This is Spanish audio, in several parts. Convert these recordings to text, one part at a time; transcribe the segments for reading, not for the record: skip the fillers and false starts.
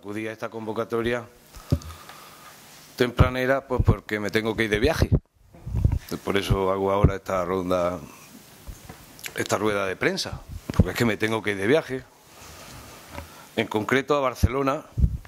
acudí a esta convocatoria tempranera, pues porque me tengo que ir de viaje. Por eso hago ahora esta rueda de prensa, porque es que me tengo que ir de viaje, en concreto a Barcelona,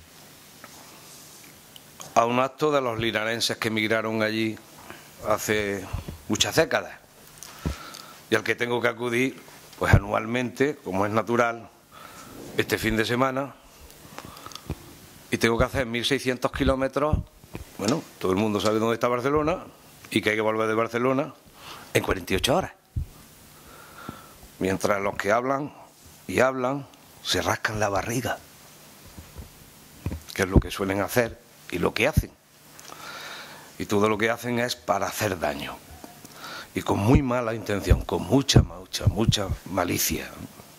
a un acto de los linarenses que emigraron allí hace muchas décadas, y al que tengo que acudir pues anualmente, como es natural, este fin de semana, y tengo que hacer 1.600 kilómetros. Bueno, todo el mundo sabe dónde está Barcelona y que hay que volver de Barcelona en 48 horas. Mientras los que hablan y hablan se rascan la barriga, que es lo que suelen hacer y lo que hacen. Y todo lo que hacen es para hacer daño. Y con muy mala intención, con mucha malicia.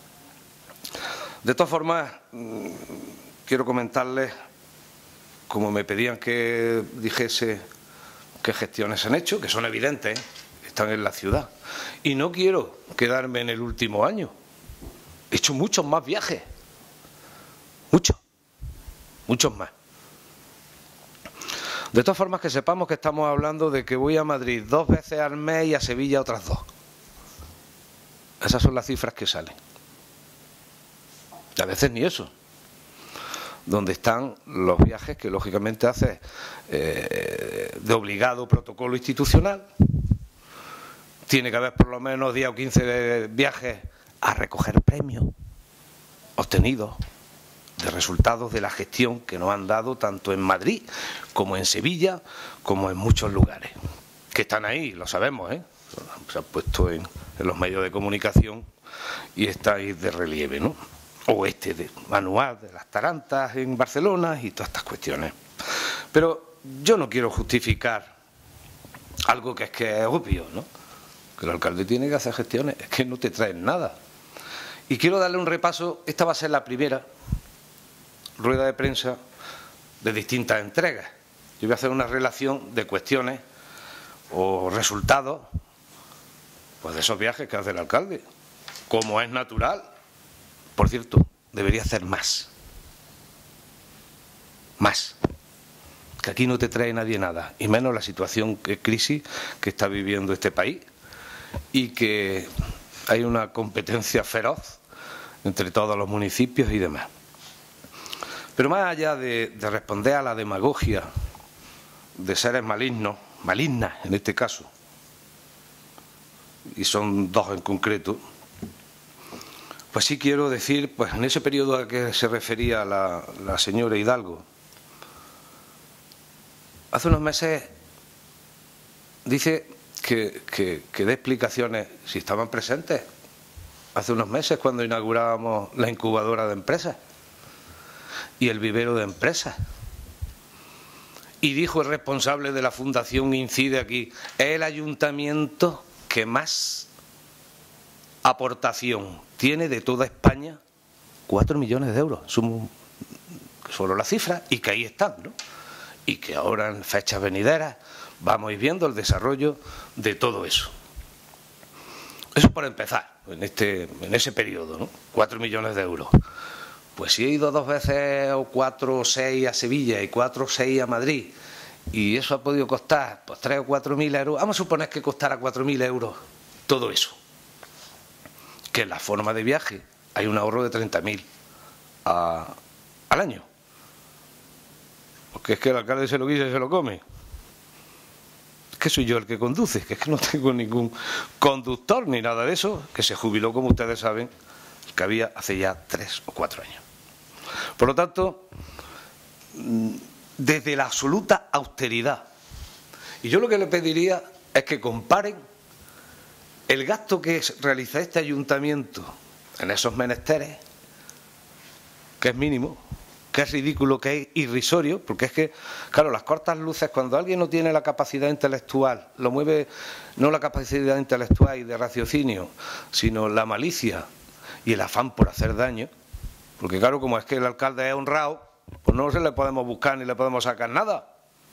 De todas formas, quiero comentarles, como me pedían que dijese qué gestiones han hecho, que son evidentes, están en la ciudad. Y no quiero quedarme en el último año. He hecho muchos más viajes. Muchos más. De todas formas, que sepamos que estamos hablando de que voy a Madrid 2 veces al mes y a Sevilla otras 2. Esas son las cifras que salen. A veces ni eso. Donde están los viajes que lógicamente haces de obligado protocolo institucional. Tiene que haber por lo menos 10 o 15 de viajes a recoger premios obtenidos de resultados de la gestión que nos han dado tanto en Madrid como en Sevilla, como en muchos lugares. Que están ahí, lo sabemos, ¿eh? Se han puesto en los medios de comunicación y está ahí de relieve, ¿no? O de manual de las tarantas en Barcelona y todas estas cuestiones. Pero yo no quiero justificar algo que es obvio, ¿no? Que el alcalde tiene que hacer gestiones, es que no te traen nada. Y quiero darle un repaso. Esta va a ser la primera rueda de prensa de distintas entregas. Yo voy a hacer una relación de cuestiones o resultados pues de esos viajes que hace el alcalde, como es natural. Por cierto, debería hacer más, que aquí no te trae nadie nada, y menos la situación de crisis que está viviendo este país, y que hay una competencia feroz entre todos los municipios y demás. Pero más allá de responder a la demagogia de seres malignas en este caso, y son 2 en concreto, pues sí quiero decir, pues en ese periodo al que se refería la señora Hidalgo, hace unos meses dice que dé explicaciones, si estaban presentes, hace unos meses cuando inaugurábamos la incubadora de empresas y el vivero de empresas. Y dijo el responsable de la Fundación Incide aquí, es el ayuntamiento que más aportación tiene de toda España, 4 millones de euros, solo la cifra, y que ahí están, ¿no? Y que ahora en fechas venideras vamos a ir viendo el desarrollo de todo eso. Eso por empezar, en ese periodo, ¿no? 4 millones de euros. Pues si he ido 2 veces o 4 o 6 a Sevilla y 4 o 6 a Madrid, y eso ha podido costar pues 3 o 4.000 euros, vamos a suponer que costara 4.000 euros todo eso. Que en la forma de viaje hay un ahorro de 30.000 al año. Porque es que el alcalde se lo guisa y se lo come. Es que soy yo el que conduce, que es que no tengo ningún conductor ni nada de eso, que se jubiló, como ustedes saben, el que había hace ya 3 o 4 años. Por lo tanto, desde la absoluta austeridad, y yo lo que le pediría es que comparen el gasto que realiza este ayuntamiento en esos menesteres, que es mínimo, que es ridículo, que es irrisorio, porque es que, claro, las cortas luces, cuando alguien no tiene la capacidad intelectual, lo mueve no la capacidad intelectual y de raciocinio, sino la malicia y el afán por hacer daño, porque claro, como es que el alcalde es honrado, pues no se le podemos buscar ni le podemos sacar nada.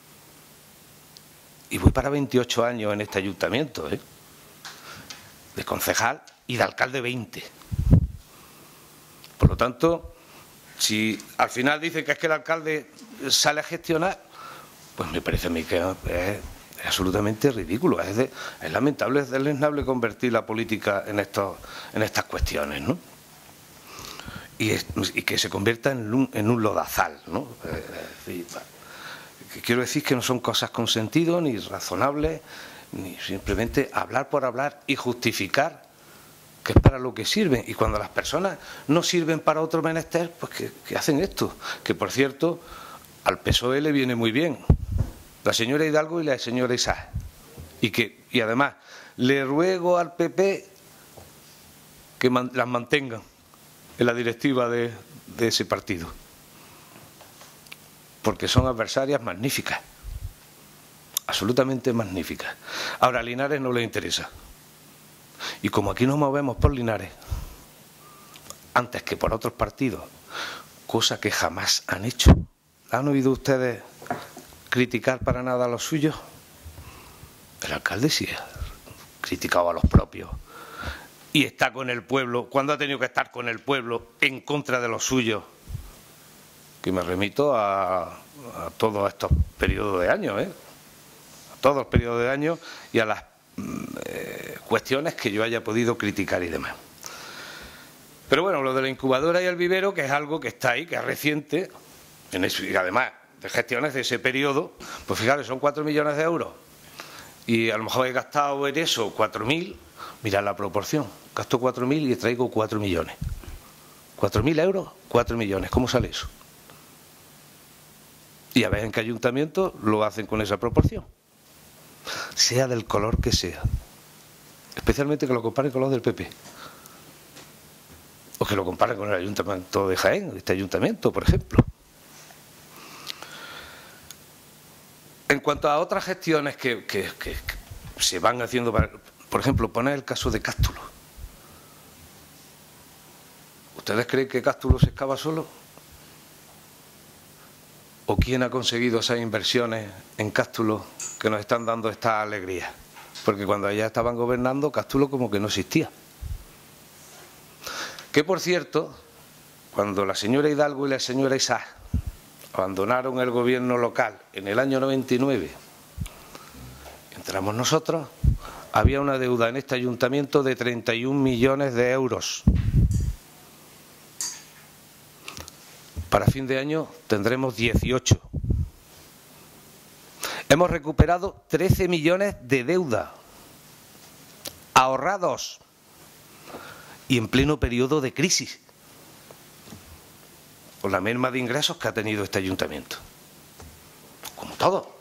Y voy para 28 años en este ayuntamiento, ¿eh? De concejal y de alcalde 20. Por lo tanto, si al final dicen que es que el alcalde sale a gestionar, pues me parece a mí que es absolutamente ridículo. Es lamentable, es deleznable convertir la política en estas cuestiones, ¿no? Y que se convierta en un lodazal, ¿no? Quiero decir que no son cosas con sentido, ni razonables, ni simplemente hablar por hablar y justificar que es para lo que sirven. Y cuando las personas no sirven para otro menester, pues que hacen esto. Que, por cierto, al PSOE le viene muy bien la señora Hidalgo y la señora Isá. Y además, le ruego al PP que las mantengan en la directiva de ese partido. Porque son adversarias magníficas. Absolutamente magníficas. Ahora, a Linares no le interesa. Y como aquí nos movemos por Linares, antes que por otros partidos, cosa que jamás han hecho. ¿Han oído ustedes criticar para nada a los suyos? El alcalde sí ha criticado a los propios. Y está con el pueblo, cuando ha tenido que estar con el pueblo en contra de los suyos. Que me remito a todos estos periodos de años, a todos los periodos de años y a las cuestiones que yo haya podido criticar y demás. Pero bueno, lo de la incubadora y el vivero, que es algo que está ahí, que es reciente, y además de gestiones de ese periodo, pues fijaros, son 4 millones de euros. Y a lo mejor he gastado en eso 4.000, mirad la proporción, gasto 4.000 y traigo 4 millones. 4.000 euros, 4 millones, ¿cómo sale eso? Y a ver en qué ayuntamiento lo hacen con esa proporción. Sea del color que sea. Especialmente que lo comparen con los del PP. O que lo comparen con el ayuntamiento de Jaén, este ayuntamiento, por ejemplo. En cuanto a otras gestiones que se van haciendo, por ejemplo, poner el caso de Cástulo. ¿Ustedes creen que Cástulo se excava solo? ¿O quién ha conseguido esas inversiones en Cástulo que nos están dando esta alegría? Porque cuando ellas estaban gobernando, Cástulo como que no existía. Que, por cierto, cuando la señora Hidalgo y la señora Isá abandonaron el gobierno local en el año 99, entramos nosotros, había una deuda en este ayuntamiento de 31 millones de euros. Para fin de año tendremos 18. Hemos recuperado 13 millones de deuda ahorrados y en pleno periodo de crisis, con la merma de ingresos que ha tenido este ayuntamiento. Como todo.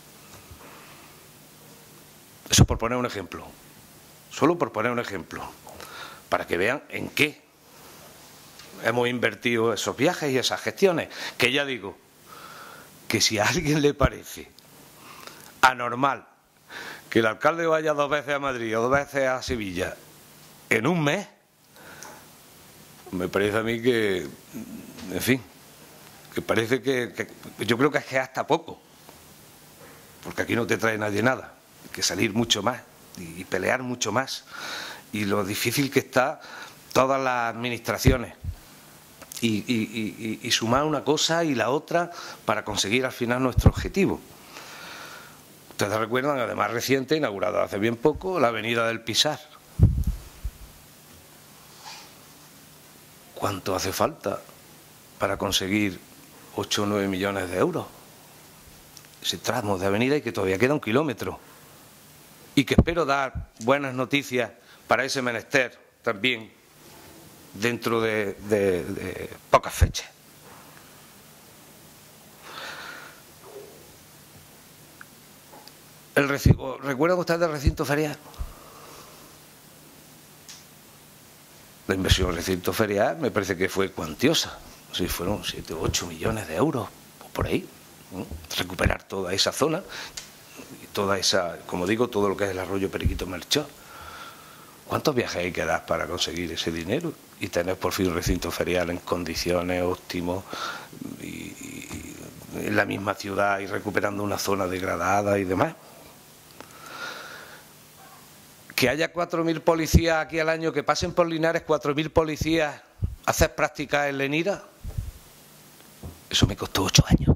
Eso por poner un ejemplo. Solo por poner un ejemplo. Para que vean en qué hemos invertido esos viajes y esas gestiones. Que ya digo, que si a alguien le parece anormal que el alcalde vaya 2 veces a Madrid o 2 veces a Sevilla en un mes, me parece a mí que, en fin, que parece que yo creo que es hasta poco, porque aquí no te trae nadie nada, hay que salir mucho más y pelear mucho más, y lo difícil que está todas las administraciones. Y sumar una cosa y la otra para conseguir al final nuestro objetivo. Ustedes recuerdan, además reciente, inaugurado hace bien poco, la avenida del Pisar. ¿Cuánto hace falta para conseguir 8 o 9 millones de euros? Ese tramo de avenida, y que todavía queda 1 kilómetro. Y que espero dar buenas noticias para ese menester también dentro de pocas fechas. ¿Recuerdan ustedes del recinto ferial? La inversión del recinto ferial me parece que fue cuantiosa. Si fueron 7 o 8 millones de euros, por ahí, ¿no? Recuperar toda esa zona y toda esa, como digo, todo lo que es el arroyo Periquito Melchor. ¿Cuántos viajes hay que dar para conseguir ese dinero y tener por fin un recinto ferial en condiciones óptimas y en la misma ciudad y recuperando una zona degradada y demás? Que haya 4.000 policías aquí al año, que pasen por Linares 4.000 policías a hacer prácticas en Lenira, Eso me costó 8 años.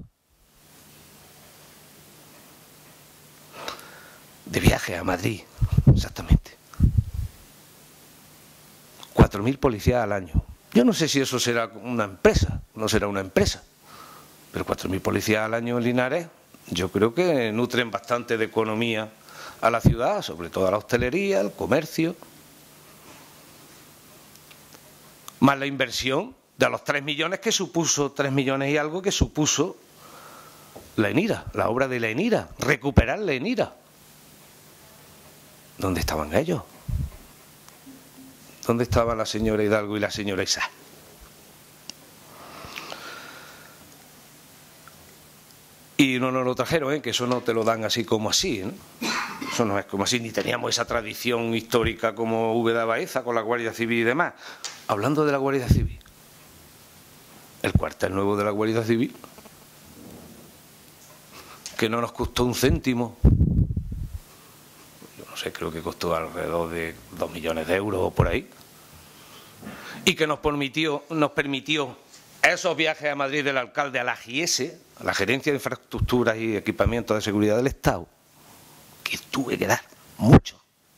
De viaje a Madrid, exactamente. 4.000 policías al año. Yo no sé si eso será una empresa, no será una empresa, pero 4.000 policías al año en Linares, yo creo que nutren bastante de economía a la ciudad, sobre todo a la hostelería, al comercio. Más la inversión de los 3 millones que supuso, 3 millones y algo que supuso la ENIRA, la obra de la ENIRA, recuperar la ENIRA. ¿Dónde estaban ellos? ¿Dónde estaba la señora Hidalgo y la señora Isá? Y no nos lo trajeron, que eso no te lo dan así como así, ¿no? Eso no es como así, ni teníamos esa tradición histórica como Úbeda Baeza con la Guardia Civil y demás. Hablando de la Guardia Civil, el cuartel nuevo de la Guardia Civil, que no nos costó un céntimo, yo no sé, creo que costó alrededor de 2 millones de euros o por ahí, y que nos permitió esos viajes a Madrid del alcalde a la GIES, a la Gerencia de Infraestructuras y Equipamientos de Seguridad del Estado, que tuve que dar mucho.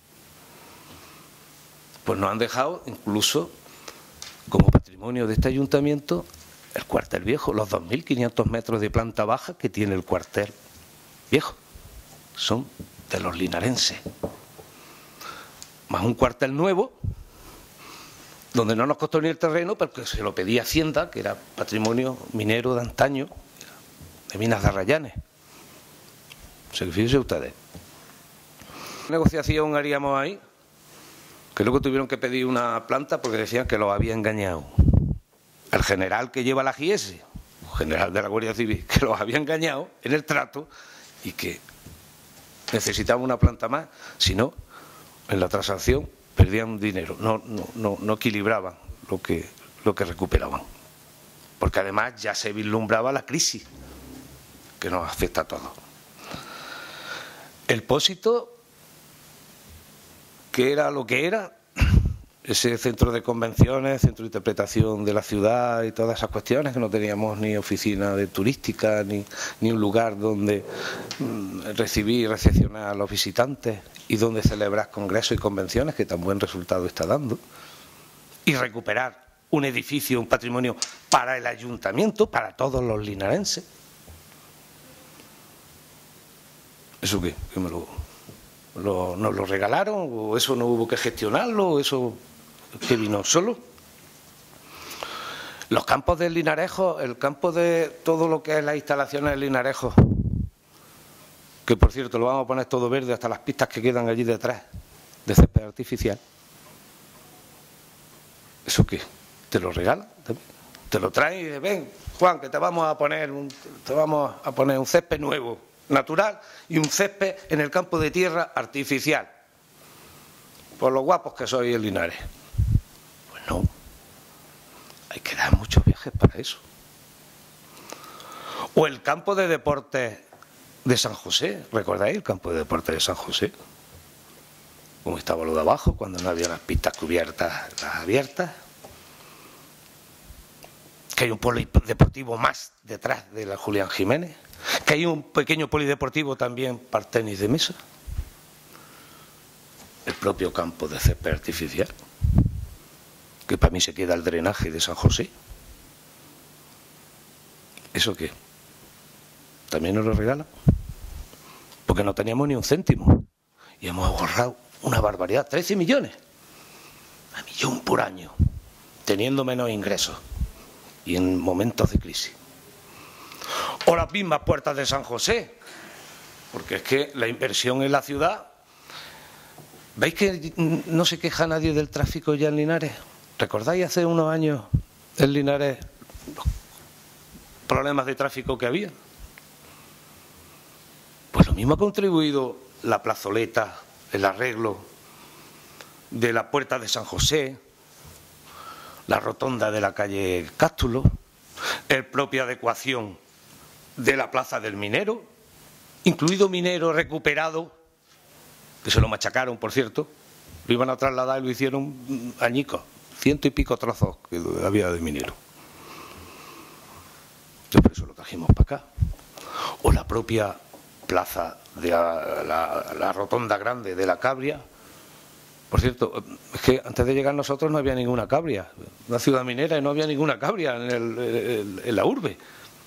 Pues nos han dejado incluso como patrimonio de este ayuntamiento el cuartel viejo, los 2.500 metros de planta baja que tiene el cuartel viejo. Son de los linarenses. Más un cuartel nuevo, donde no nos costó ni el terreno, porque se lo pedía Hacienda, que era patrimonio minero de antaño, de Minas de Arrayanes. O sea, que fíjense ustedes. ¿Qué negociación haríamos ahí? Que luego tuvieron que pedir una planta porque decían que los había engañado. El general que lleva la GIES, general de la Guardia Civil, que los había engañado en el trato y que necesitaba una planta más, si no, en la transacción perdían dinero, no equilibraban lo que recuperaban. Porque además ya se vislumbraba la crisis que nos afecta a todos. El Pósito, que era lo que era, ese centro de convenciones, centro de interpretación de la ciudad y todas esas cuestiones, que no teníamos ni oficina de turística, ni un lugar donde recibir y recepcionar a los visitantes y donde celebrar congresos y convenciones, que tan buen resultado está dando, y recuperar un edificio, un patrimonio para el ayuntamiento, para todos los linarenses. ¿Eso qué? ¿Que nos lo regalaron? ¿O eso no hubo que gestionarlo? ¿O eso que vino solo? Los campos del Linarejo, el campo de todo lo que es las instalaciones del Linarejo, que por cierto lo vamos a poner todo verde hasta las pistas que quedan allí detrás, de césped artificial. ¿Eso qué? ¿Te lo regalan? ¿Te lo traen y dicen, ven, Juan, que te vamos a poner un césped nuevo, natural, y un césped en el campo de tierra artificial? Por lo guapos que soy en Linares. Pues no. Hay que dar muchos viajes para eso. O el campo de deportes de San José. ¿Recordáis el campo de deportes de San José? Como estaba lo de abajo, cuando no había las pistas cubiertas, las abiertas. Que hay un polideportivo más detrás de la Julián Jiménez. Que hay un pequeño polideportivo también para tenis de mesa. El propio campo de césped artificial, que para mí se queda el drenaje de San José. ¿Eso qué? ¿También nos lo regalan? Porque no teníamos ni un céntimo. Y hemos ahorrado una barbaridad, 13 millones. A 1 millón por año, teniendo menos ingresos y en momentos de crisis. O las mismas puertas de San José, porque es que la inversión en la ciudad... ¿Veis que no se queja nadie del tráfico ya en Linares? ¿Recordáis hace unos años en Linares los problemas de tráfico que había? Pues lo mismo ha contribuido la plazoleta, el arreglo de la puerta de San José, la rotonda de la calle Cástulo, el propia adecuación de la plaza del Minero, incluido Minero recuperado, que se lo machacaron, por cierto, lo iban a trasladar y lo hicieron añicos, 100 y pico trozos que había de Minero. por eso lo trajimos para acá. O la propia plaza de la rotonda grande de la Cabria. Por cierto, es que antes de llegar nosotros no había ninguna cabria. Una ciudad minera y no había ninguna cabria en la urbe.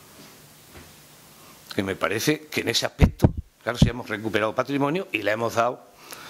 Que me parece que en ese aspecto, claro, sí hemos recuperado patrimonio y le hemos dado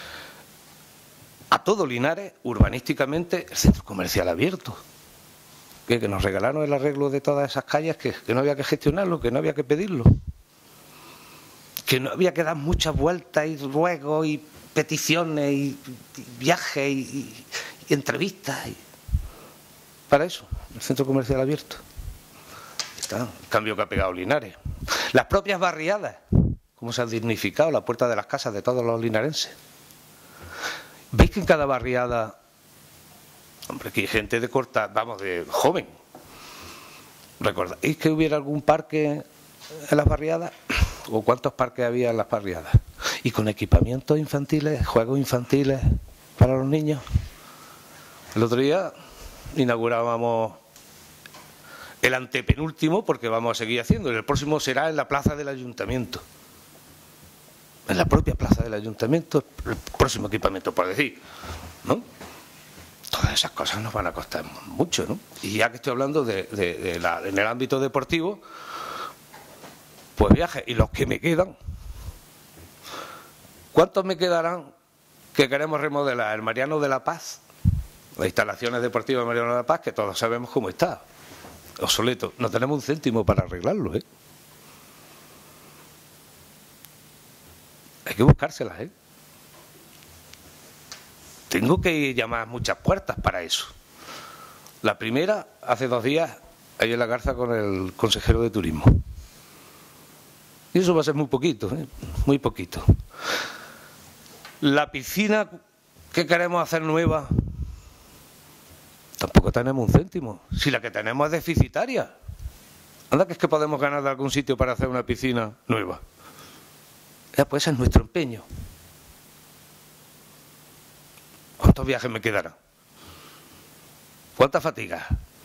a todo Linares, urbanísticamente, el centro comercial abierto. Que nos regalaron el arreglo de todas esas calles, que no había que gestionarlo, que no había que pedirlo. Que no había que dar muchas vueltas y ruegos y peticiones y viajes y entrevistas. Para eso, el centro comercial abierto. Está el cambio que ha pegado Linares. Las propias barriadas, cómo se han dignificado la puerta de las casas de todos los linarenses. ¿Veis que en cada barriada, hombre, que hay gente de corta, vamos, de joven? ¿Recordáis que hubiera algún parque en las barriadas? ¿O cuántos parques había en las barriadas? Y con equipamientos infantiles, juegos infantiles para los niños. El otro día inaugurábamos el antepenúltimo, porque vamos a seguir haciendo. El próximo será en la plaza del ayuntamiento. En la propia plaza del ayuntamiento, el próximo equipamiento, por decir, ¿no? Todas esas cosas nos van a costar mucho, ¿no? Y ya que estoy hablando en el ámbito deportivo, pues viajes. Y los que me quedan, ¿cuántos me quedarán que queremos remodelar? El Mariano de la Paz, las instalaciones deportivas de Mariano de la Paz, que todos sabemos cómo está, obsoleto. No tenemos un céntimo para arreglarlo, ¿eh? Hay que buscárselas, ¿eh? Tengo que llamar muchas puertas para eso. La primera, hace 2 días, ahí en la Garza con el consejero de turismo. Y eso va a ser muy poquito, ¿eh? Muy poquito. La piscina que queremos hacer nueva, tampoco tenemos un céntimo. Si la que tenemos es deficitaria. Anda, que es que podemos ganar de algún sitio para hacer una piscina nueva. Ya, pues ese es nuestro empeño. ¿Cuántos viajes me quedarán? ¿Cuántas fatigas?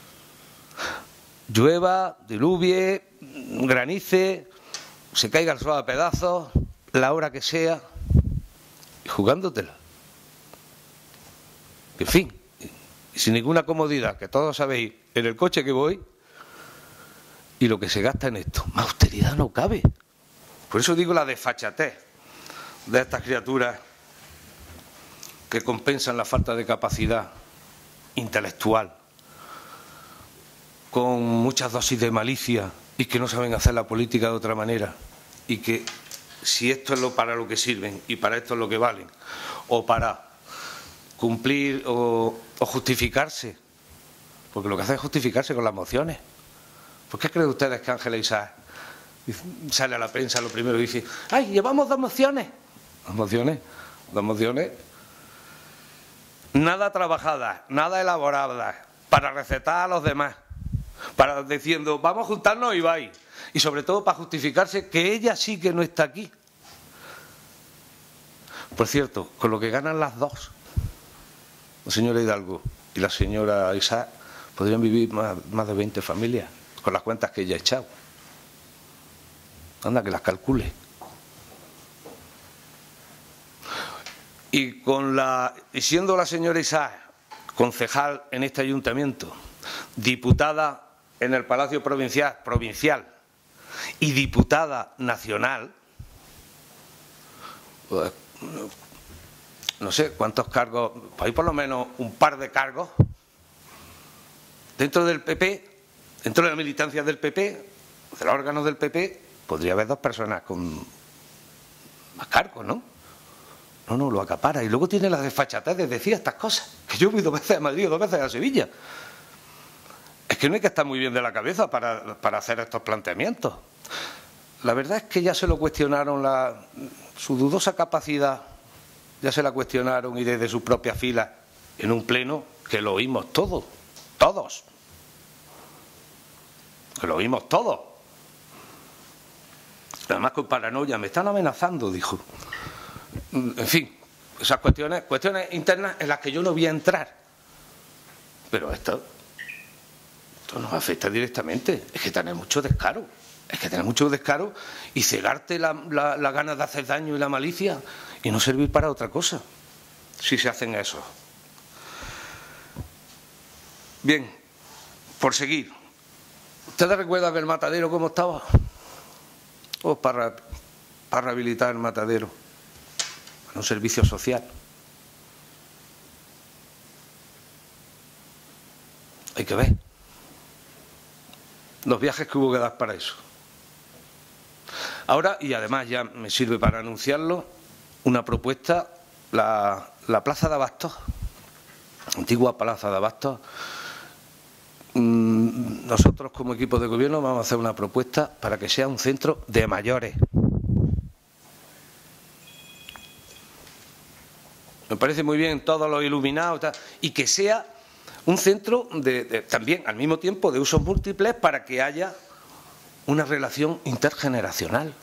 Llueva, diluvie, granice, se caiga el suelo a pedazos, la hora que sea, y jugándotela. En fin, y sin ninguna comodidad, que todos sabéis, en el coche que voy, y lo que se gasta en esto. Más austeridad no cabe. Por eso digo la desfachatez de estas criaturas que compensan la falta de capacidad intelectual con muchas dosis de malicia y que no saben hacer la política de otra manera, y que si esto es para lo que sirven y para esto es lo que valen, o para cumplir o justificarse, porque lo que hacen es justificarse con las mociones. ¿Por qué creen ustedes que Ángela Isaac sale a la prensa lo primero y dice: ¡ay, llevamos 2 mociones! ¿2 mociones? Nada trabajadas, nada elaboradas, para recetar a los demás, para diciendo, vamos a juntarnos y vais. Y sobre todo para justificarse que ella sí que no está aquí. Por cierto, con lo que ganan las dos, la señora Hidalgo y la señora Isaac, podrían vivir más de 20 familias, con las cuentas que ella ha echado. Anda, que las calcule. Y siendo la señora Isaac concejal en este ayuntamiento, diputada en el Palacio Provincial y diputada nacional, pues, no sé cuántos cargos, pues hay por lo menos un par de cargos dentro del PP, dentro de la militancia del PP, de los órganos del PP, podría haber 2 personas con más cargos, ¿no? No, lo acapara. Y luego tiene la desfachatez de decir estas cosas. Que yo voy 2 veces a Madrid, 2 veces a Sevilla. Es que no hay que estar muy bien de la cabeza para hacer estos planteamientos. La verdad es que ya se lo cuestionaron, su dudosa capacidad, ya se la cuestionaron, y desde sus propias filas, en un pleno que lo oímos todos. Que lo oímos todos. Además con paranoia, me están amenazando, dijo. En fin, esas cuestiones internas en las que yo no voy a entrar. Pero esto Esto nos afecta directamente. Es que tenés mucho descaro. Es que tenés mucho descaro y cegarte la ganas de hacer daño y la malicia y no servir para otra cosa, si se hacen eso. Bien, por seguir. ¿Ustedes recuerdan el matadero cómo estaba? Oh, para rehabilitar el matadero. Para un servicio social. Hay que ver los viajes que hubo que dar para eso. Ahora, y además ya me sirve para anunciarlo, una propuesta, la Plaza de Abastos, antigua Plaza de Abastos. Nosotros como equipo de gobierno vamos a hacer una propuesta para que sea un centro de mayores. Me parece muy bien todos los iluminados y que sea un centro también al mismo tiempo de usos múltiples para que haya una relación intergeneracional.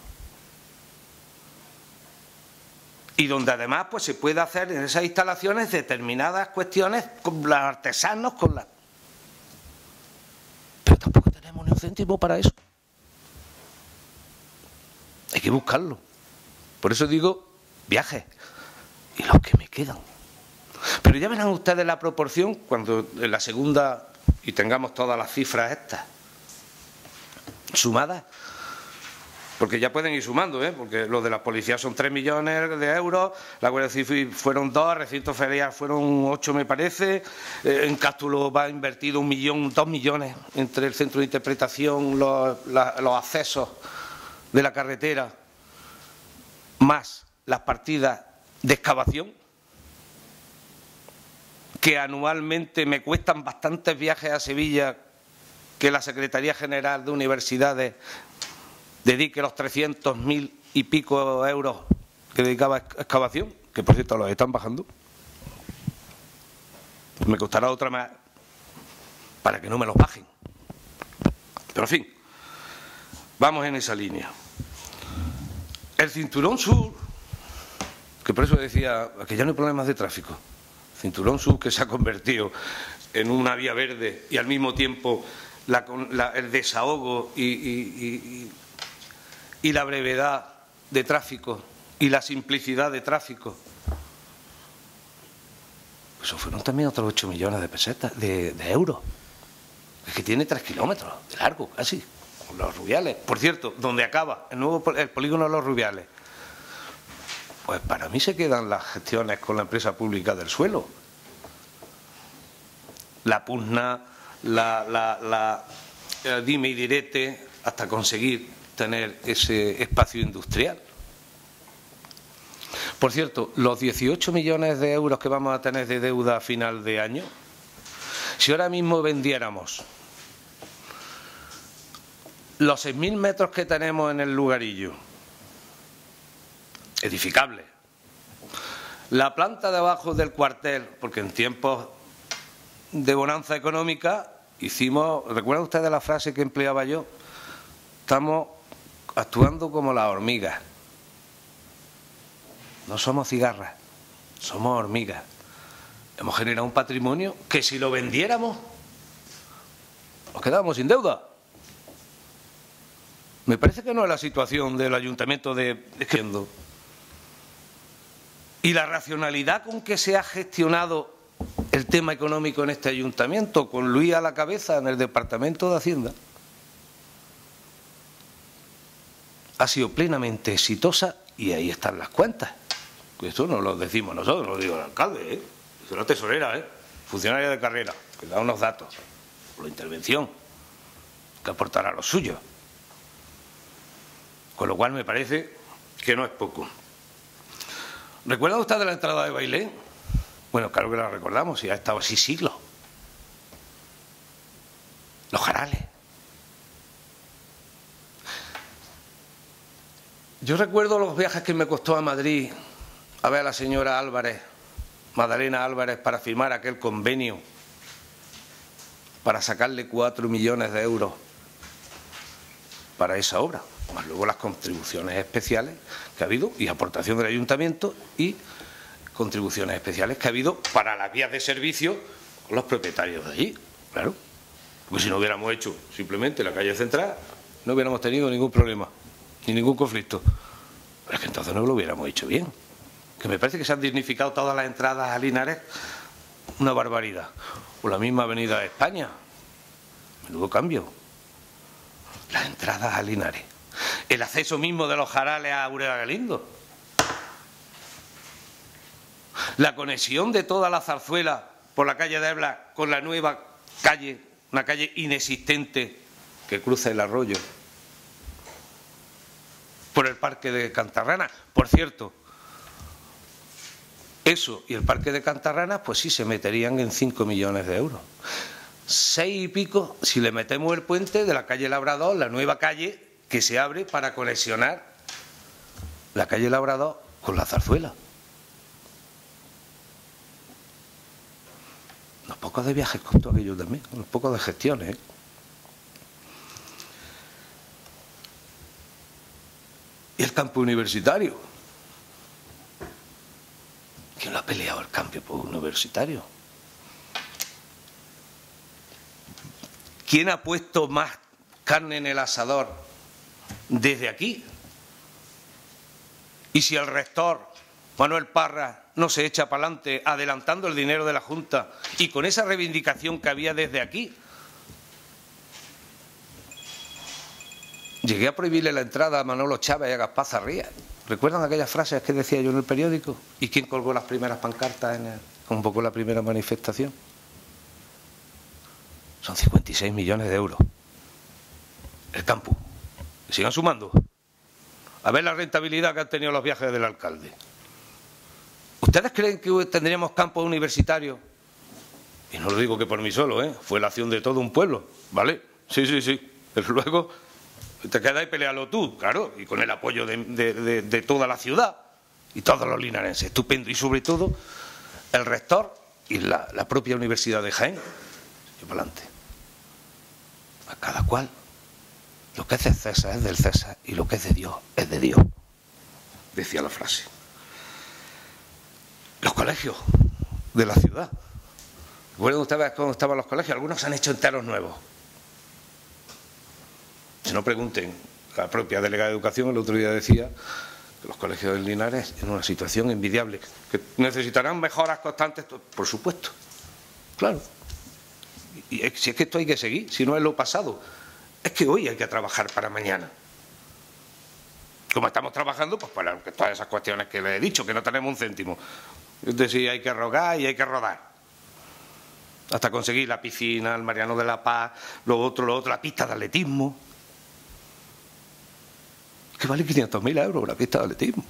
Y donde además pues se puede hacer en esas instalaciones determinadas cuestiones con los artesanos, pero tampoco tenemos ni un céntimo para eso. Hay que buscarlo. Por eso digo viajes y los que me quedan. Pero ya verán ustedes la proporción cuando en la segunda y tengamos todas las cifras estas sumadas, porque ya pueden ir sumando, porque los de la policía son 3 millones de euros, la Guardia Civil fueron 2, recinto ferial fueron 8 me parece, en Cástulo va invertido 1 millón, 2 millones entre el centro de interpretación, los accesos de la carretera, más las partidas de excavación, que anualmente me cuestan bastantes viajes a Sevilla, que la Secretaría General de Universidades dedique los 300.000 y pico euros que dedicaba a excavación, que por cierto los están bajando. Me costará otra más para que no me los bajen. Pero en fin, vamos en esa línea. El cinturón sur, que por eso decía que ya no hay problemas de tráfico. Cinturón sur que se ha convertido en una vía verde y al mismo tiempo el desahogo y la brevedad de tráfico y la simplicidad de tráfico. Eso fueron también otros 8 millones de pesetas, de euros. Es que tiene 3 kilómetros de largo, casi, con Los Rubiales. Por cierto, donde acaba el polígono de Los Rubiales. Pues para mí se quedan las gestiones con la empresa pública del suelo. La pugna, la dime y direte, hasta conseguir tener ese espacio industrial. Por cierto, los 18 millones de euros que vamos a tener de deuda a final de año, si ahora mismo vendiéramos los 6.000 metros que tenemos en el lugarillo, edificable, la planta de abajo del cuartel, porque en tiempos de bonanza económica hicimos, ¿recuerdan ustedes la frase que empleaba yo? Estamos actuando como las hormigas. No somos cigarras, somos hormigas. Hemos generado un patrimonio que si lo vendiéramos nos quedábamos sin deuda. Me parece que no es la situación del ayuntamiento de Gendo. Y la racionalidad con que se ha gestionado el tema económico en este ayuntamiento, con Luis a la cabeza en el Departamento de Hacienda, ha sido plenamente exitosa y ahí están las cuentas. Esto no lo decimos nosotros, no lo digo el alcalde, dice la tesorera, funcionaria de carrera, que da unos datos, por la intervención, que aportará lo suyo. Con lo cual me parece que no es poco. ¿Recuerdan ustedes la entrada de Bailén? Bueno, claro que la recordamos, y ha estado así siglos. Los jarales. Yo recuerdo los viajes que me costó a Madrid a ver a la señora Álvarez, Magdalena Álvarez, para firmar aquel convenio para sacarle 4 millones de euros para esa obra, más luego las contribuciones especiales que ha habido y aportación del ayuntamiento y contribuciones especiales que ha habido para las vías de servicio con los propietarios de allí, claro. Porque si no hubiéramos hecho simplemente la calle central, no hubiéramos tenido ningún problema, ni ningún conflicto. Pero es que entonces no lo hubiéramos hecho bien. Que me parece que se han dignificado todas las entradas a Linares, una barbaridad. O la misma avenida de España. Menudo cambio. Las entradas a Linares. El acceso mismo de los Jarales a Úbeda Galindo. La conexión de toda la zarzuela por la calle de Ebla con la nueva calle, una calle inexistente que cruza el arroyo. Por el Parque de Cantarranas. Por cierto, eso y el Parque de Cantarranas, pues sí se meterían en 5 millones de euros. 6 y pico si le metemos el puente de la calle Labrador, la nueva calle que se abre para conexionar la calle Labrador con la zarzuela. Unos pocos de viajes costó aquello también, unos pocos de gestiones, ¿eh? Y el campo universitario. ¿Quién lo ha peleado el campo universitario? ¿Quién ha puesto más carne en el asador desde aquí? Y si el rector Manuel Parra no se echa para adelante adelantando el dinero de la Junta y con esa reivindicación que había desde aquí, llegué a prohibirle la entrada a Manolo Chávez y a Gaspar Zarría. ¿Recuerdan aquellas frases que decía yo en el periódico? ¿Y quién colgó las primeras pancartas, convocó la primera manifestación? Son 56 millones de euros. El campo. Que sigan sumando. A ver la rentabilidad que han tenido los viajes del alcalde. ¿Ustedes creen que tendríamos campos universitarios? Y no lo digo que por mí solo, ¿eh? Fue la acción de todo un pueblo, ¿vale? Sí, sí, sí. Pero luego te quedas y pelealo tú, claro, y con el apoyo de toda la ciudad y todos los linarenses. Estupendo. Y sobre todo el rector y la propia Universidad de Jaén. Y para adelante. A cada cual. Lo que es de César es del César y lo que es de Dios es de Dios. Decía la frase. Los colegios de la ciudad. ¿Recuerdan ustedes cómo estaban los colegios? Algunos se han hecho enteros nuevos. Si no, pregunten. La propia delegada de Educación el otro día decía que los colegios de Linares en una situación envidiable. ¿Que necesitarán mejoras constantes? Por supuesto. Claro. Y si es que esto hay que seguir, si no es lo pasado. Es que hoy hay que trabajar para mañana. Como estamos trabajando, pues para todas esas cuestiones que les he dicho, que no tenemos un céntimo. Es decir, hay que rogar y hay que rodar. Hasta conseguir la piscina, el Mariano de la Paz, lo otro, la pista de atletismo. Que vale 500.000 euros la pista de atletismo.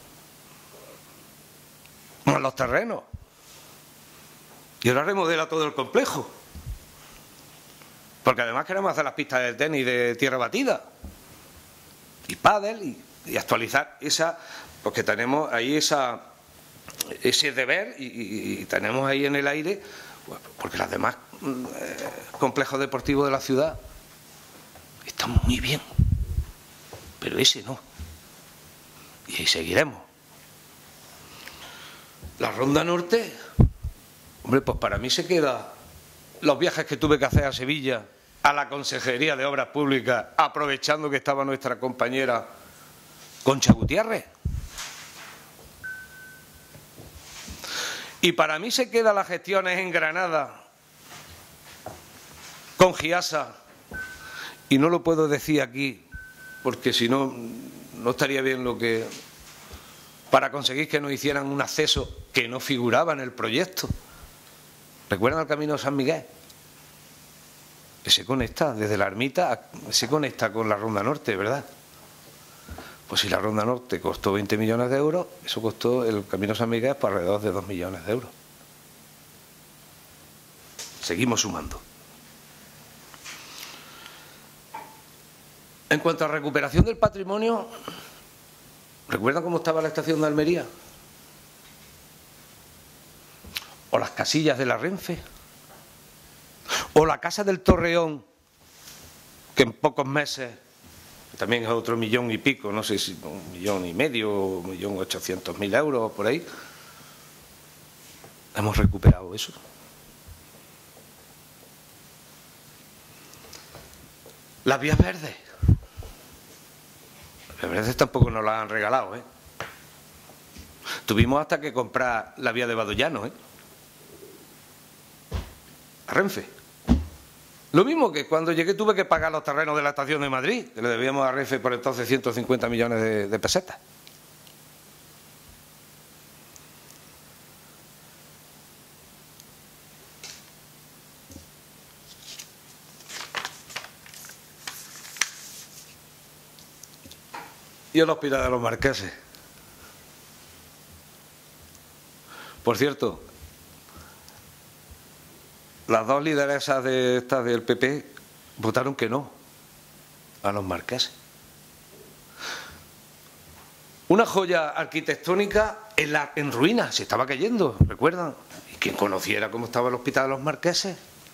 Más los terrenos. Y ahora remodela todo el complejo. Porque además queremos hacer las pistas de tenis de tierra batida. Y pádel y actualizar esa, porque tenemos ahí ese deber y tenemos ahí en el aire, porque los demás complejos deportivos de la ciudad están muy bien, pero ese no. Y ahí seguiremos. La Ronda Norte, hombre, pues para mí se queda los viajes que tuve que hacer a Sevilla, a la Consejería de Obras Públicas, aprovechando que estaba nuestra compañera Concha Gutiérrez. Y para mí se quedan las gestiones en Granada con Giasa, y no lo puedo decir aquí porque si no, no estaría bien lo que... para conseguir que nos hicieran un acceso que no figuraba en el proyecto. ¿Recuerdan el camino de San Miguel? Que se conecta desde la ermita, se conecta con la Ronda Norte, ¿verdad? Pues si la Ronda Norte costó 20 millones de euros, eso costó el camino de San Miguel por alrededor de 2 millones de euros. Seguimos sumando. En cuanto a recuperación del patrimonio, ¿recuerdan cómo estaba la estación de Almería? O las casillas de la Renfe. O la Casa del Torreón, que en pocos meses, también es otro 1 millón y pico, no sé si 1,5 millones o 1.800.000 euros por ahí. Hemos recuperado eso. Las vías verdes. Las vías verdes tampoco nos las han regalado, ¿eh? Tuvimos hasta que comprar la vía de Badollano, ¿eh? A Renfe. Lo mismo que cuando llegué tuve que pagar los terrenos de la estación de Madrid, que le debíamos a Renfe por entonces 150 millones de pesetas. Y el Hospital de los Marqueses. Por cierto, las dos lideresas de estas del PP votaron que no a los marqueses. Una joya arquitectónica en ruinas, se estaba cayendo, ¿recuerdan? Y quien conociera cómo estaba el Hospital de los Marqueses,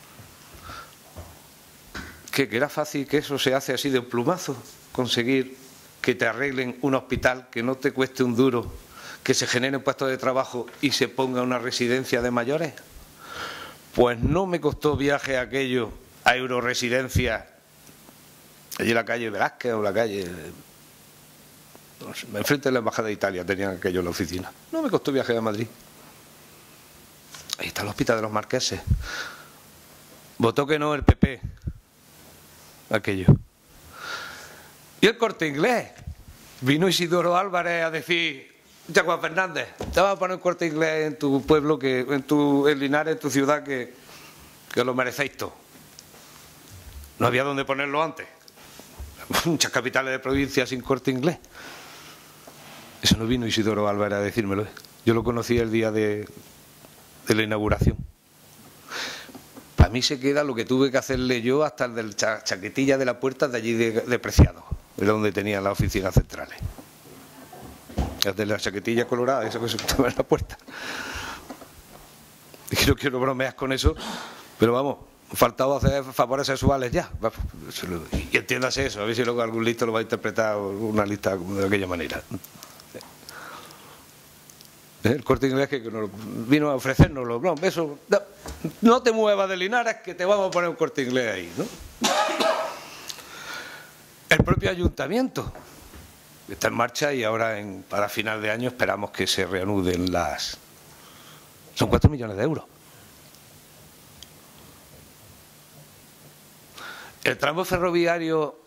que era fácil que eso se hace así de un plumazo, conseguir que te arreglen un hospital que no te cueste un duro, que se generen puestos de trabajo y se ponga una residencia de mayores. Pues no me costó viaje aquello a Euroresidencia, allí en la calle Velázquez o la calle, no sé, enfrente de la Embajada de Italia tenían aquello en la oficina. No me costó viaje a Madrid. Ahí está el Hospital de los Marqueses. Votó que no el PP, aquello. Y el Corte Inglés. Vino Isidoro Álvarez a decir: ya, Juan Fernández, te vas a poner un Corte Inglés en tu pueblo, en Linares, en tu ciudad, que lo merecéis todo. No había dónde ponerlo antes. Muchas capitales de provincia sin Corte Inglés. Eso no vino Isidoro Álvarez a decírmelo, ¿eh? Yo lo conocí el día de la inauguración. Para mí se queda lo que tuve que hacerle yo hasta el del chaquetilla de la puerta de allí de Preciado, era donde tenían las oficinas centrales. De la chaquetilla colorada, eso que se estaba en la puerta. Y no quiero bromear con eso, pero vamos, faltaba hacer favores sexuales ya. Y entiéndase eso, a ver si luego algún listo lo va a interpretar una lista de aquella manera. El Corte Inglés que nos vino a ofrecérnoslo. No, eso, no te muevas de Linares, que te vamos a poner un Corte Inglés ahí, ¿no? El propio ayuntamiento está en marcha y ahora para final de año esperamos que se reanuden las... Son 4 millones de euros. El tramo ferroviario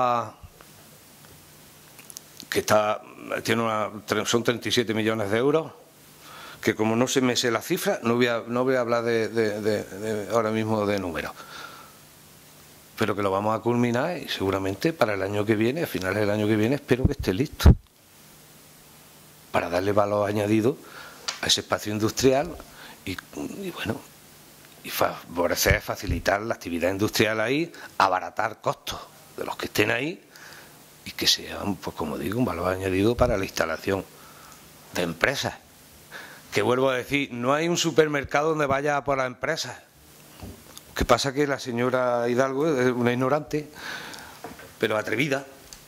son 37 millones de euros, que como no se me sé la cifra, no voy a hablar ahora mismo de números. Pero que lo vamos a culminar y seguramente para el año que viene, a finales del año que viene, espero que esté listo. Para darle valor añadido a ese espacio industrial y bueno, y favorecer, facilitar la actividad industrial ahí, abaratar costos de los que estén ahí y que sean, pues como digo, un valor añadido para la instalación de empresas. Que vuelvo a decir, no hay un supermercado donde vaya por las empresas. Lo que pasa es que la señora Hidalgo es una ignorante, pero atrevida.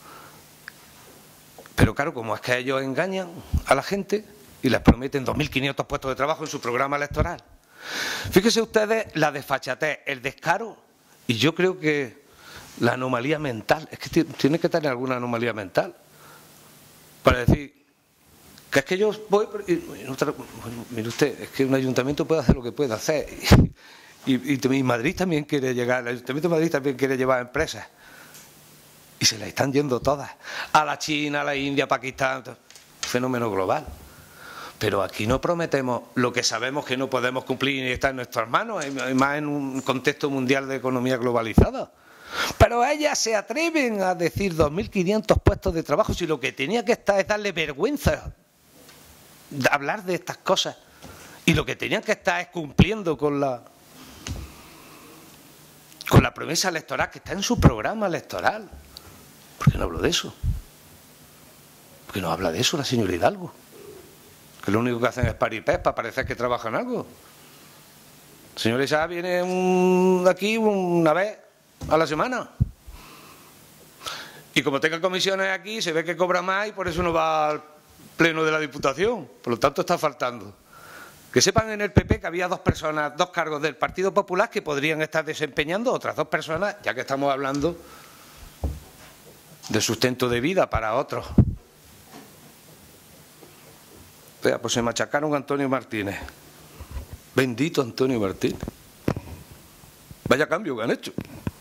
Pero claro, como es que ellos engañan a la gente y les prometen 2.500 puestos de trabajo en su programa electoral. Fíjense ustedes la desfachatez, el descaro, y yo creo que la anomalía mental, es que tiene que tener alguna anomalía mental para decir que es que yo voy... mire usted, es que un ayuntamiento puede hacer lo que puede hacer. Y Madrid también quiere llegar, el Ayuntamiento de Madrid también quiere llevar empresas. Y se las están yendo todas. A la China, a la India, a Pakistán, fenómeno global. Pero aquí no prometemos lo que sabemos que no podemos cumplir y está en nuestras manos, más en un contexto mundial de economía globalizada. Pero ellas se atreven a decir 2.500 puestos de trabajo si lo que tenía que estar es darle vergüenza de hablar de estas cosas. Y lo que tenían que estar es cumpliendo con la promesa electoral que está en su programa electoral. ¿Por qué no hablo de eso? ¿Por qué no habla de eso la señora Hidalgo? Que lo único que hacen es paripés para parecer que trabajan algo. La señora Isá viene aquí una vez a la semana. Y como tenga comisiones aquí, se ve que cobra más y por eso no va al pleno de la Diputación. Por lo tanto, está faltando. Que sepan en el PP que había dos cargos del Partido Popular que podrían estar desempeñando otras 2 personas, ya que estamos hablando de sustento de vida para otros. O sea, pues se machacaron a Antonio Martínez. Bendito Antonio Martínez. Vaya cambio que han hecho.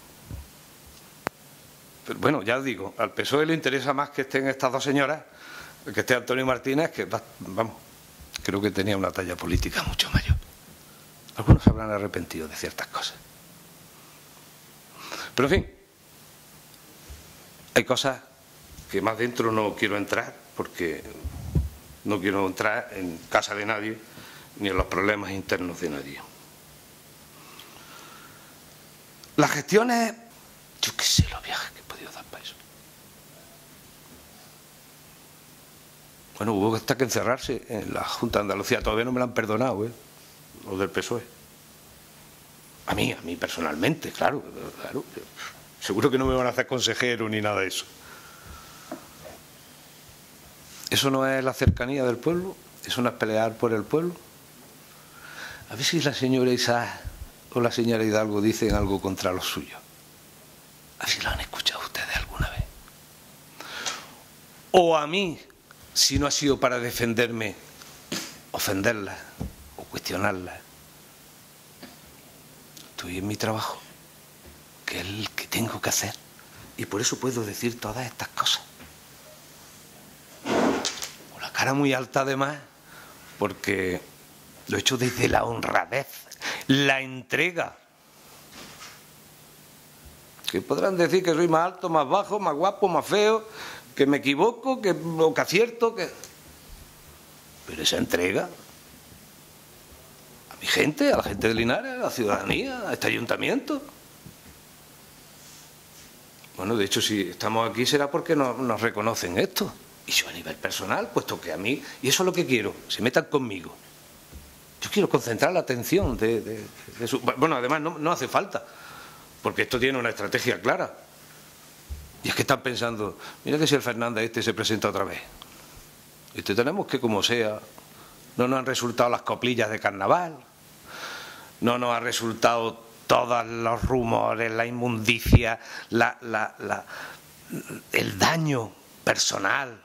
Pero bueno, ya os digo, al PSOE le interesa más que estén estas dos señoras, que esté Antonio Martínez, que, vamos, creo que tenía una talla política mucho mayor. Algunos se habrán arrepentido de ciertas cosas. Pero en fin, hay cosas que más dentro no quiero entrar, porque no quiero entrar en casa de nadie, ni en los problemas internos de nadie. Las gestiones, yo qué sé, los viajes que he podido dar para eso. Bueno, hubo hasta que encerrarse en la Junta de Andalucía. Todavía no me lo han perdonado, los del PSOE. A mí personalmente, claro. Seguro que no me van a hacer consejero ni nada de eso. ¿Eso no es la cercanía del pueblo? ¿Eso no es pelear por el pueblo? A ver si la señora Isaac o la señora Hidalgo dicen algo contra los suyos. A ver si lo han escuchado ustedes alguna vez. O a mí, si no ha sido para defenderme, ofenderlas o cuestionarlas. Estoy en mi trabajo, que es el que tengo que hacer, y por eso puedo decir todas estas cosas. Con la cara muy alta además, porque lo he hecho desde la honradez, la entrega. Que podrán decir que soy más alto, más bajo, más guapo, más feo, que me equivoco, o que acierto, pero esa entrega a mi gente, a la gente de Linares, a la ciudadanía, a este ayuntamiento. Bueno, de hecho, si estamos aquí será porque nos reconocen esto. Y yo a nivel personal, puesto que a mí, y eso es lo que quiero, se metan conmigo. Yo quiero concentrar la atención de su... Bueno, además no hace falta, porque esto tiene una estrategia clara. Y es que están pensando, mira que si el Fernández se presenta otra vez. Tenemos que, como sea, no nos han resultado las coplillas de carnaval, no nos ha resultado todos los rumores, la inmundicia, el daño personal.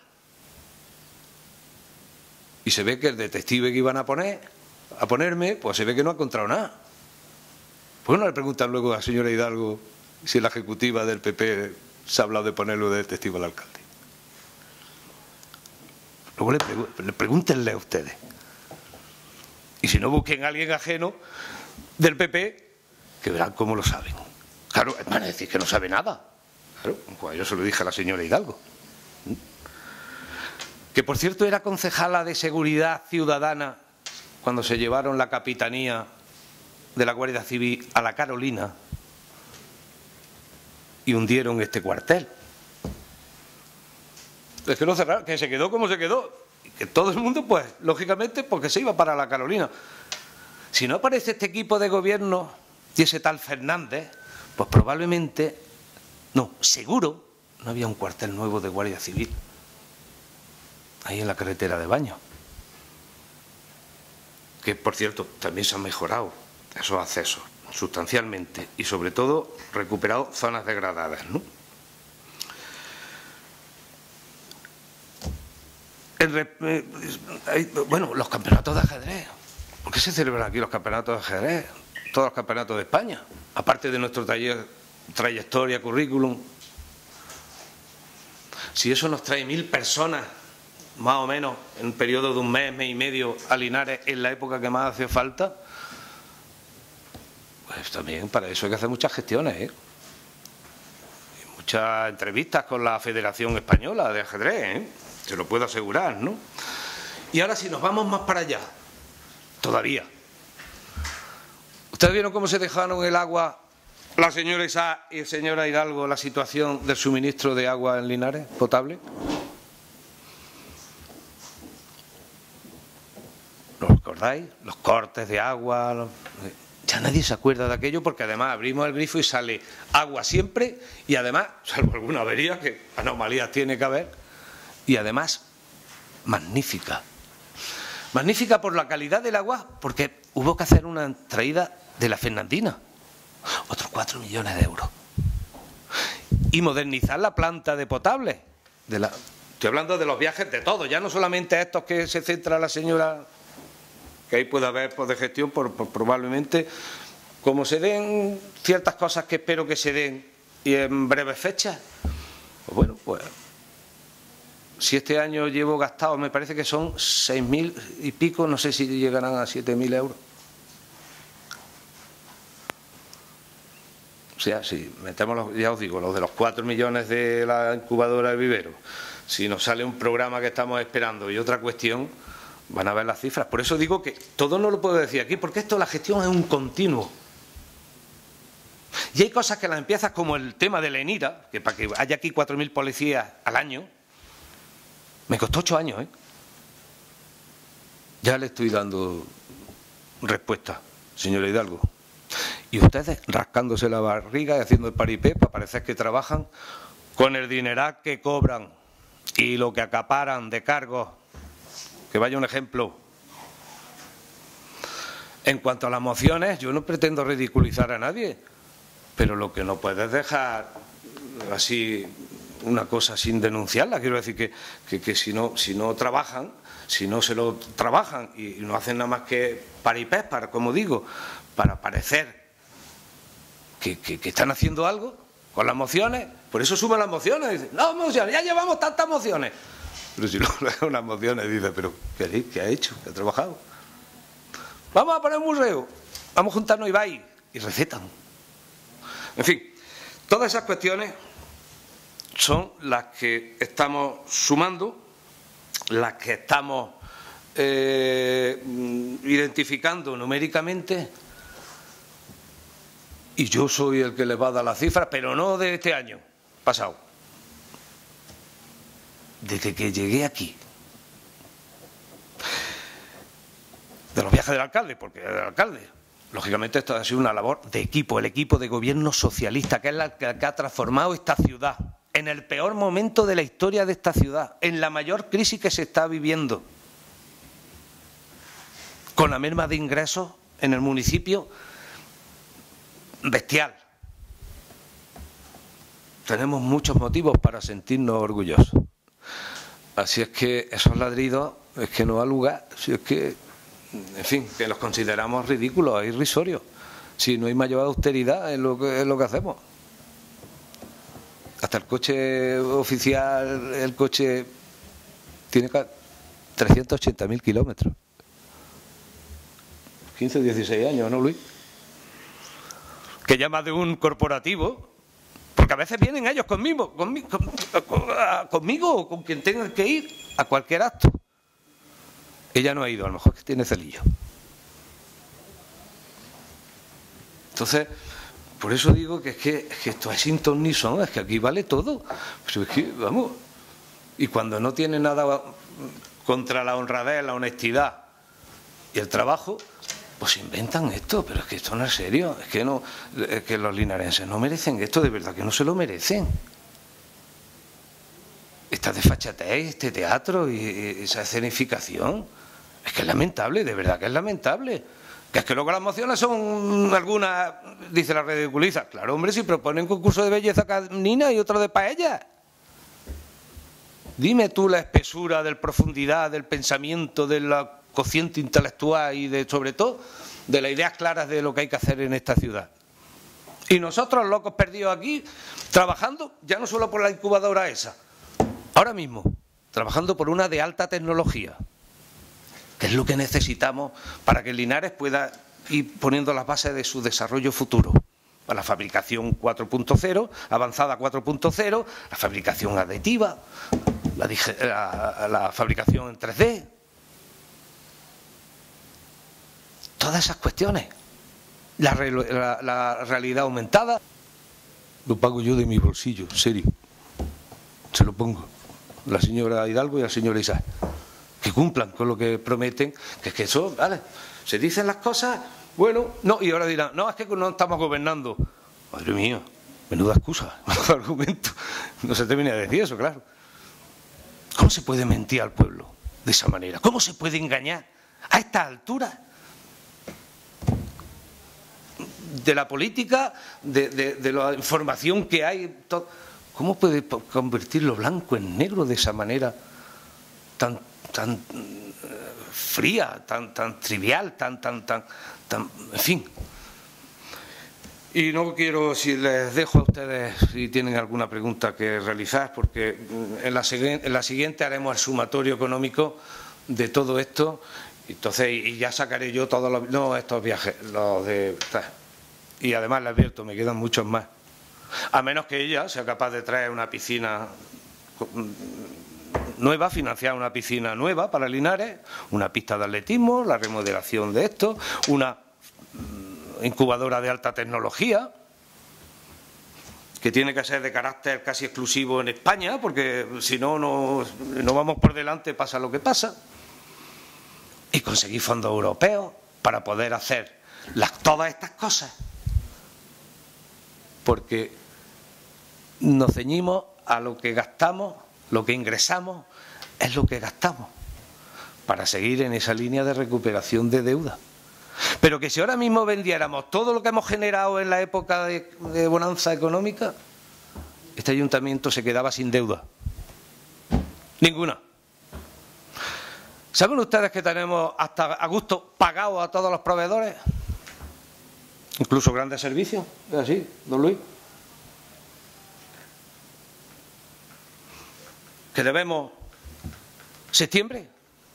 Y se ve que el detective que iban a ponerme, pues se ve que no ha encontrado nada. Pues no le preguntan luego a la señora Hidalgo si en la ejecutiva del PP se ha hablado de ponerlo de detective al alcalde. Luego pregúntenle a ustedes. Y si no, busquen a alguien ajeno del PP, que verán cómo lo saben. Claro, van a decir que no sabe nada. Claro, pues yo se lo dije a la señora Hidalgo. Que por cierto era concejala de Seguridad Ciudadana cuando se llevaron la capitanía de la Guardia Civil a la Carolina y hundieron este cuartel. Es que no cerraron, que se quedó como se quedó. Y que todo el mundo, pues, lógicamente, porque se iba para la Carolina. Si no aparece este equipo de gobierno y ese tal Fernández, pues probablemente, no, seguro, no había un cuartel nuevo de Guardia Civil ahí en la carretera de Baños. Que, por cierto, también se han mejorado esos accesos sustancialmente y, sobre todo, recuperado zonas degradadas, ¿no? Bueno, los campeonatos de ajedrez. ¿Por qué se celebran aquí los campeonatos de ajedrez? Todos los campeonatos de España, aparte de nuestro trayectoria, currículum. Si eso nos trae 1000 personas, más o menos, en un periodo de un mes y medio a Linares, en la época que más hace falta, pues también para eso hay que hacer muchas gestiones, y muchas entrevistas con la Federación Española de Ajedrez, se lo puedo asegurar, ¿no? Y ahora si nos vamos más para allá, todavía. ¿Ustedes vieron cómo se dejaron el agua la señora Isaac y la señora Hidalgo, la situación del suministro de agua en Linares, potable? ¿Lo recordáis? Los cortes de agua. Ya nadie se acuerda de aquello porque además abrimos el grifo y sale agua siempre y además, salvo alguna avería, que anomalías tiene que haber, y además magnífica. Magnífica por la calidad del agua, porque hubo que hacer una traída de la Fernandina. Otros 4 millones de euros. y modernizar la planta de potable. Estoy hablando de los viajes de todos, ya no solamente estos que se centra la señora, que ahí puede haber de gestión, probablemente, como se den ciertas cosas que espero que se den y en breves fechas, pues bueno, pues si este año llevo gastado, me parece que son 6.000 y pico, no sé si llegarán a 7.000 euros. O sea, si metemos, ya os digo, los de los 4 millones de la incubadora de vivero, si nos sale un programa que estamos esperando y otra cuestión, van a ver las cifras. Por eso digo que todo no lo puedo decir aquí, porque esto, la gestión es un continuo. Y hay cosas que las empiezas, como el tema de la ENIRA, que para que haya aquí 4.000 policías al año, me costó 8 años, ¿eh? Ya le estoy dando respuesta, señora Hidalgo. Y ustedes rascándose la barriga y haciendo el paripé para parecer que trabajan con el dineral que cobran y lo que acaparan de cargos. Que vaya un ejemplo. En cuanto a las mociones, yo no pretendo ridiculizar a nadie, pero lo que no puedes dejar así una cosa sin denunciarla. Quiero decir que si no trabajan, si no se lo trabajan y no hacen nada más que paripés, como digo, para parecer que están haciendo algo con las mociones, por eso suben las mociones. Dicen, no, mociones, ya llevamos tantas mociones. Pero si luego le dan unas mociones, dice, pero ¿qué ha hecho? ¿Qué ha trabajado? Vamos a poner un museo, vamos a juntarnos y vais, y recetan. En fin, todas esas cuestiones son las que estamos sumando, las que estamos identificando numéricamente. Y yo soy el que les va a dar las cifras, pero no de este año pasado. Desde que llegué aquí. De los viajes del alcalde, porque era el alcalde. Lógicamente esto ha sido una labor de equipo, el equipo de gobierno socialista, que es la que ha transformado esta ciudad en el peor momento de la historia de esta ciudad, en la mayor crisis que se está viviendo. Con la merma de ingresos en el municipio bestial. Tenemos muchos motivos para sentirnos orgullosos. Así es que esos ladridos es que no da lugar, si es que, en fin, que los consideramos ridículos, irrisorios. Si no hay mayor austeridad en lo que hacemos. Hasta el coche oficial, el coche tiene 380.000 kilómetros. 15 o 16 años, ¿no, Luis? Que llama de un corporativo, porque a veces vienen ellos conmigo o con quien tengan que ir a cualquier acto. Ella no ha ido, a lo mejor que tiene celillo. Entonces, por eso digo que es que esto es sin ton ni son, es que aquí vale todo. Pues es que, vamos, y cuando no tiene nada contra la honradez, la honestidad y el trabajo, pues inventan esto, pero es que esto no es serio, es que los linarenses no merecen esto, de verdad que no se lo merecen. Esta desfachatez, este teatro y esa escenificación, es que es lamentable, de verdad que es lamentable. Que es que luego las mociones son algunas, dice la ridiculiza. Claro, hombre, si proponen concurso de belleza canina y otro de paella. Dime tú la espesura, de profundidad, del pensamiento, de la cociente intelectual y sobre todo de las ideas claras de lo que hay que hacer en esta ciudad. Y nosotros, locos perdidos aquí, trabajando ya no solo por la incubadora esa, ahora mismo, trabajando por una de alta tecnología, que es lo que necesitamos para que Linares pueda ir poniendo las bases de su desarrollo futuro. Para la fabricación 4.0, avanzada 4.0, la fabricación aditiva, la fabricación en 3D. Todas esas cuestiones. La realidad aumentada. Lo pago yo de mi bolsillo, en serio. Se lo pongo. La señora Hidalgo y la señora Isaac. Que cumplan con lo que prometen. Que es que eso, vale, se dicen las cosas, bueno, no, y ahora dirán, no, es que no estamos gobernando. Madre mía, menuda excusa, menudo argumento. No se termina de decir eso, claro. ¿Cómo se puede mentir al pueblo de esa manera? ¿Cómo se puede engañar a esta altura de la política, de la información que hay? ¿Cómo puede convertir lo blanco en negro de esa manera tan fría, tan trivial, en fin? Y no quiero, si les dejo a ustedes, si tienen alguna pregunta que realizar, porque en la siguiente haremos el sumatorio económico de todo esto, entonces, y ya sacaré yo todos estos viajes, los de... Y además les advierto, me quedan muchos más. A menos que ella sea capaz de traer una piscina nueva, financiar una piscina nueva para Linares, una pista de atletismo, la remodelación de esto, una incubadora de alta tecnología, que tiene que ser de carácter casi exclusivo en España, porque si no, no vamos por delante, pasa lo que pasa. Y conseguir fondos europeos para poder hacer todas estas cosas. Porque nos ceñimos a lo que gastamos, lo que ingresamos es lo que gastamos, para seguir en esa línea de recuperación de deuda. Pero que si ahora mismo vendiéramos todo lo que hemos generado en la época de bonanza económica, este ayuntamiento se quedaba sin deuda. Ninguna. ¿Saben ustedes que tenemos hasta a gusto pagados a todos los proveedores? Incluso grandes servicios. ¿Es así, don Luis? Que debemos septiembre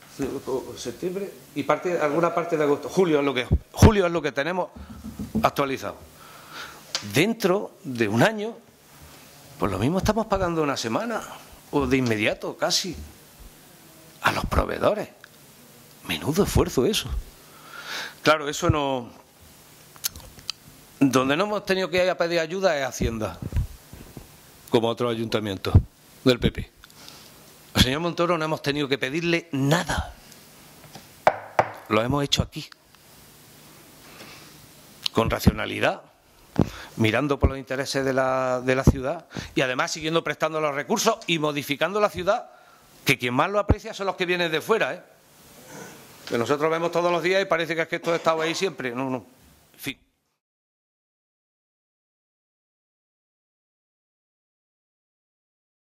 y alguna parte de agosto. Julio es lo que tenemos actualizado. Dentro de un año, pues lo mismo estamos pagando una semana o de inmediato casi a los proveedores. Menudo esfuerzo eso. Claro, eso no... Donde no hemos tenido que ir a pedir ayuda es Hacienda, como otros ayuntamientos del PP. Al señor Montoro no hemos tenido que pedirle nada. Lo hemos hecho aquí, con racionalidad, mirando por los intereses de la ciudad y además siguiendo prestando los recursos y modificando la ciudad, que quien más lo aprecia son los que vienen de fuera, que nosotros vemos todos los días y parece que es que esto ha estado ahí siempre. No.